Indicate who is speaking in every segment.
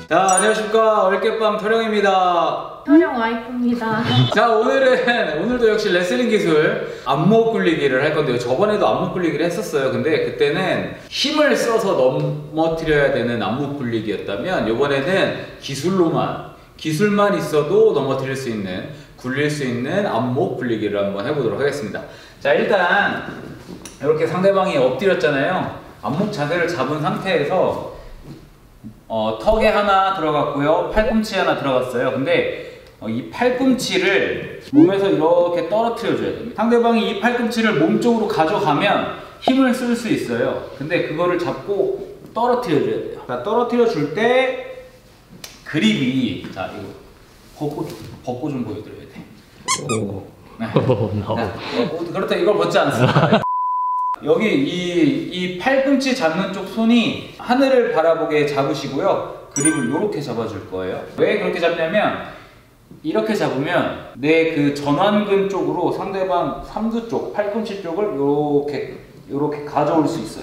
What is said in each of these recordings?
Speaker 1: 자, 안녕하십니까. 얼깨빵 토령입니다.
Speaker 2: 토령 와이프입니다.
Speaker 1: 자, 오늘도 역시 레슬링 기술 안목 굴리기를 할 건데요. 저번에도 안목 굴리기를 했었어요. 근데 그때는 힘을 써서 넘어뜨려야 되는 안목 굴리기였다면 이번에는 기술만 있어도 넘어뜨릴 수 있는, 굴릴 수 있는 안목 굴리기를 한번 해보도록 하겠습니다. 자, 일단 이렇게 상대방이 엎드렸잖아요. 안목 자세를 잡은 상태에서 턱에 하나 들어갔고요, 팔꿈치 하나 들어갔어요. 근데 이 팔꿈치를 몸에서 이렇게 떨어뜨려 줘야 됩니다. 상대방이 이 팔꿈치를 몸 쪽으로 가져가면 힘을 쓸 수 있어요. 근데 그거를 잡고 떨어뜨려 줘야 돼요. 자, 떨어뜨려 줄 때 그립이, 자, 이거 벗고 좀 보여드려야 돼.
Speaker 3: 오.
Speaker 1: 네. 그렇다, 이걸 벗지 않습니다. 여기 이 팔꿈치 잡는 쪽 손이 하늘을 바라보게 잡으시고요. 그립을 이렇게 잡아줄 거예요. 왜 그렇게 잡냐면, 이렇게 잡으면 내 그 전완근 쪽으로 상대방 삼두 쪽, 팔꿈치 쪽을 이렇게 가져올 수 있어요.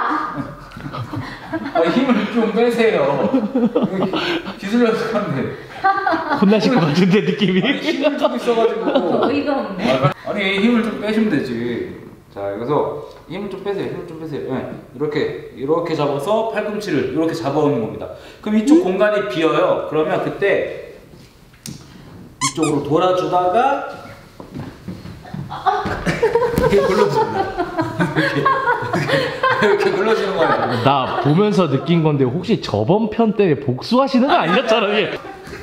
Speaker 1: 힘을 좀 빼세요. 기술 연습하는데
Speaker 3: 혼나실 것 같은데 느낌이.
Speaker 1: 아니, 힘을 좀 있어가지고
Speaker 2: 어이가 없네.
Speaker 1: 아니, 힘을 좀 빼시면 되지. 자, 여기서 힘을 좀 빼세요. 네, 이렇게 잡아서 팔꿈치를 이렇게 잡아오는 겁니다. 그럼 이쪽 공간이 비어요. 그러면 그때 이쪽으로 돌아주다가 이렇게 굴러줍니다. 이렇게 굴러주는 거예요.
Speaker 3: 나 보면서 느낀 건데 혹시 저번 편 때 복수하시는 거 아니었잖아 이게.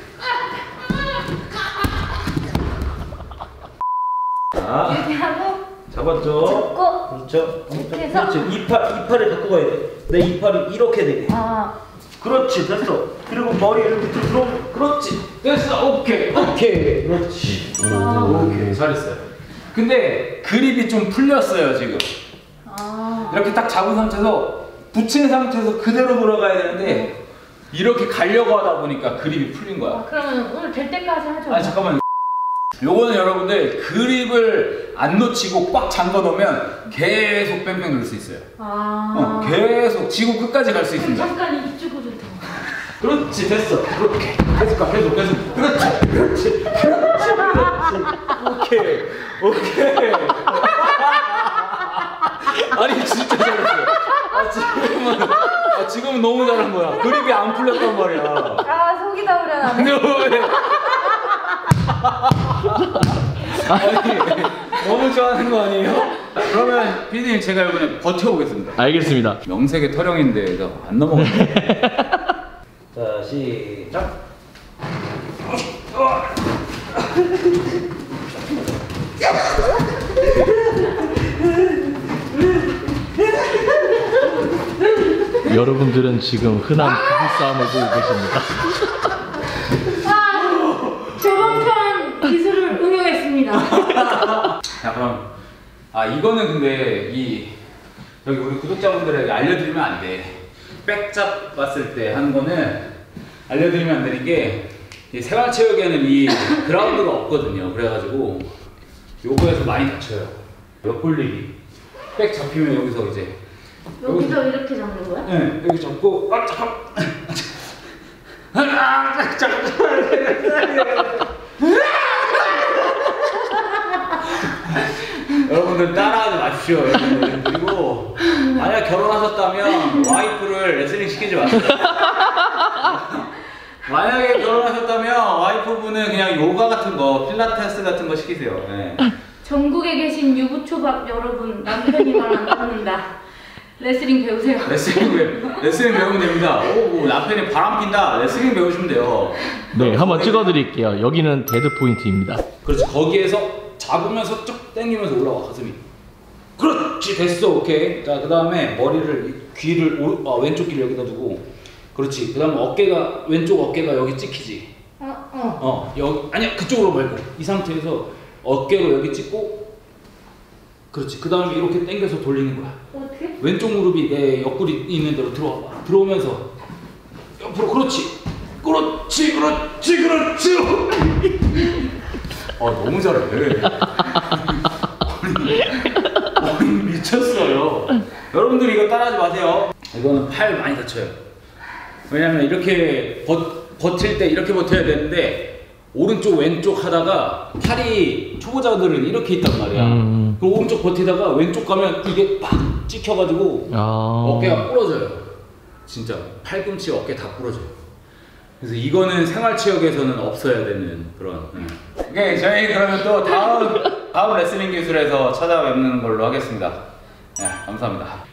Speaker 1: 자,
Speaker 2: 이렇게 하고
Speaker 1: 잡았죠?
Speaker 2: 잡고
Speaker 1: 그렇죠?
Speaker 2: 이렇게 해서
Speaker 1: 그렇지. 이팔을 갖고 가야 돼. 내 이팔이 이렇게 되게. 그렇지, 됐어. 그리고 머리를 밑으로 들어오면, 그렇지, 됐어. 오케이. 그렇지. 오케이, 잘했어요. 근데 그립이 좀 풀렸어요 지금. 이렇게 딱 잡은 상태에서 붙인 상태에서 그대로 돌아가야 되는데 이렇게 가려고 하다 보니까 그립이 풀린 거야.
Speaker 2: 그러면 오늘 될 때까지 하죠.
Speaker 1: 아니, 잠깐만. 요거는 여러분들 그립을 안 놓치고 꽉 잠궈 놓으면 계속 뺑뺑 돌 수 있어요. 계속 지고 끝까지 갈 수 있습니다.
Speaker 2: 잠깐 이쪽으로 더.
Speaker 1: 그렇지, 됐어. 그렇게 계속 가, 계속. 그렇지. 오케이. 아니, 진짜 잘했어요. 지금은 너무 잘한 거야. 그립이 안 풀렸단 말이야.
Speaker 2: 속이 다 우려나네.
Speaker 1: 아니, 너무 좋아하는 거 아니에요? 그러면 PD님, 제가 이번에 버텨보겠습니다.
Speaker 3: 알겠습니다.
Speaker 1: 명색의 토령인데 안 넘어갔네. 자, 시작.
Speaker 3: 여러분들은 지금 흔한 부부싸움을 보고 계십니다.
Speaker 2: 저번 편 기술을 응용했습니다.
Speaker 1: 자, 그럼 이거는 근데 여기 우리 구독자분들에게 알려드리면 안 돼. 백 잡았을 때 하는 거는 알려드리면 안 되는 게, 이 생활체육에는 이 그라운드가 없거든요. 그래가지고 요거에서 많이 다쳐요. 옆굴리기. 백 잡히면 여기서 이제
Speaker 2: 여기서 이렇게 잡는 거야?
Speaker 1: 네, 여기 잡고 여러분들 따라하지 마십시오. 여러분들. 그리고 만약 결혼하셨다면 와이프를 레슬링 시키지 마세요. 만약에 결혼하셨다면 와이프분은 그냥 요가 같은 거, 필라테스 같은 거 시키세요. 네.
Speaker 2: 전국에 계신 유부초밥 여러분, 남편이 말 안 듣는다. 레슬링 배우세요.
Speaker 1: 레슬링 배우면 됩니다. 남편이 바람 핀다. 레슬링 배우시면 돼요.
Speaker 3: 네, 한번 찍어드릴게요. 여기는 데드 포인트입니다.
Speaker 1: 그렇지, 거기에서 잡으면서 쭉 당기면서 올라와, 가슴이. 그렇지, 됐어. 오케이. 자, 그 다음에 머리를, 귀를 왼쪽 귀를 여기다 두고, 그렇지. 그 다음에 왼쪽 어깨가 여기 찍히지. 여기, 아니야, 그쪽으로 말고 이 상태에서 어깨로 여기 찍고, 그렇지. 그 다음에 이렇게 당겨서 돌리는 거야.
Speaker 2: 어떻게?
Speaker 1: 왼쪽 무릎이 내 옆구리 있는 대로 들어와봐. 들어오면서 옆으로. 그렇지. 너무 잘해. 미쳤어요. 여러분들 이거 따라하지 마세요. 이거는 팔 많이 다쳐요. 왜냐면 이렇게 버틸 때 이렇게 버텨야 되는데 오른쪽 왼쪽 하다가 팔이 초보자들은 이렇게 있단 말이야. 그 오른쪽 버티다가 왼쪽 가면 이게 팍 찍혀가지고 어깨가 부러져요. 진짜 팔꿈치 어깨 다 부러져요. 그래서 이거는 생활체육에서는 없어야 되는 그런. 오케이, 저희 그러면 또 다음 레슬링 기술에서 찾아뵙는 걸로 하겠습니다. 네, 감사합니다.